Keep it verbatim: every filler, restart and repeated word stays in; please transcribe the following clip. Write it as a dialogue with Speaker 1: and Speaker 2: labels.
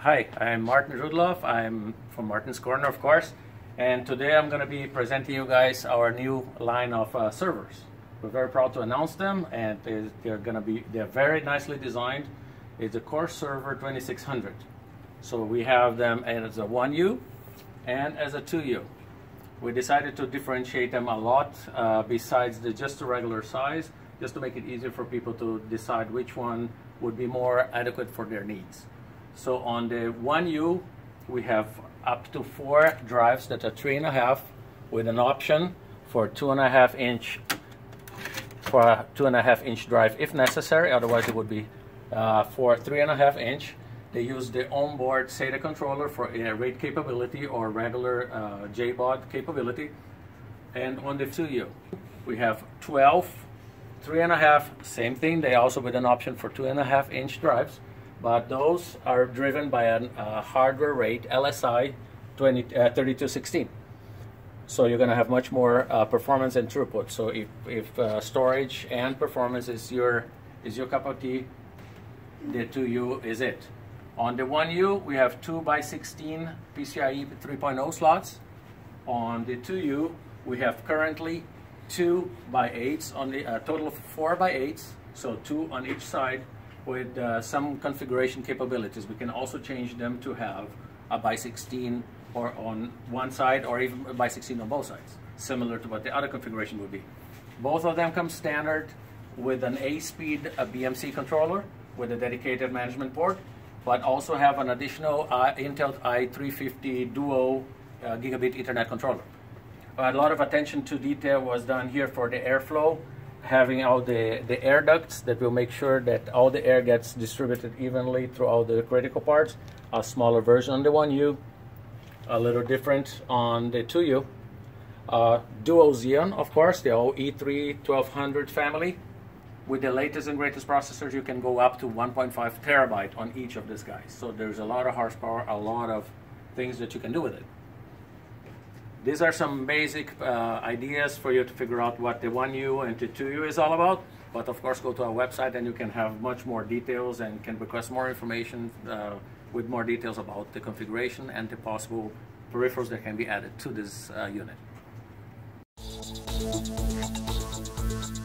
Speaker 1: Hi, I'm Martin Rudloff. I'm from Martin's Corner, of course, and today I'm going to be presenting you guys our new line of uh, servers. We're very proud to announce them, and they're going to be they're very nicely designed. It's a CorServer twenty-six hundred. So we have them as a one U and as a two U. We decided to differentiate them a lot uh, besides the just the regular size, just to make it easier for people to decide which one would be more adequate for their needs. So on the one U, we have up to four drives that are three and a half, with an option for two and a half inch for a two and a half inch drive if necessary. Otherwise, it would be uh, for three and a half inch. They use the onboard SATA controller for uh, RAID capability or regular uh, J BOD capability. And on the two U, we have twelve, three and a half, same thing. They also with an option for two and a half inch drives. But those are driven by a uh, hardware rate L S I thirty-two sixteen. So you're going to have much more uh, performance and throughput. So if, if uh, storage and performance is your is your cup of tea, the two U is it. On the one U, we have two by sixteen PCIe three point oh slots. On the two U, we have currently two by eights on the uh, total of four by eights. So two on each side, with uh, some configuration capabilities. We can also change them to have a by sixteen or on one side, or even a by sixteen on both sides, similar to what the other configuration would be. Both of them come standard with an A-speed a B M C controller with a dedicated management port, but also have an additional uh, Intel i three fifty Duo uh, gigabit Ethernet controller. A lot of attention to detail was done here for the airflow, having all the, the air ducts that will make sure that all the air gets distributed evenly through all the critical parts. A smaller version on the one U, a little different on the two U. Uh, Duo Xeon, of course, the old E three twelve hundred family. With the latest and greatest processors, you can go up to one point five terabyte on each of these guys. So there's a lot of horsepower, a lot of things that you can do with it. These are some basic uh, ideas for you to figure out what the one U and the two U is all about. But of course, go to our website and you can have much more details and can request more information uh, with more details about the configuration and the possible peripherals that can be added to this uh, unit.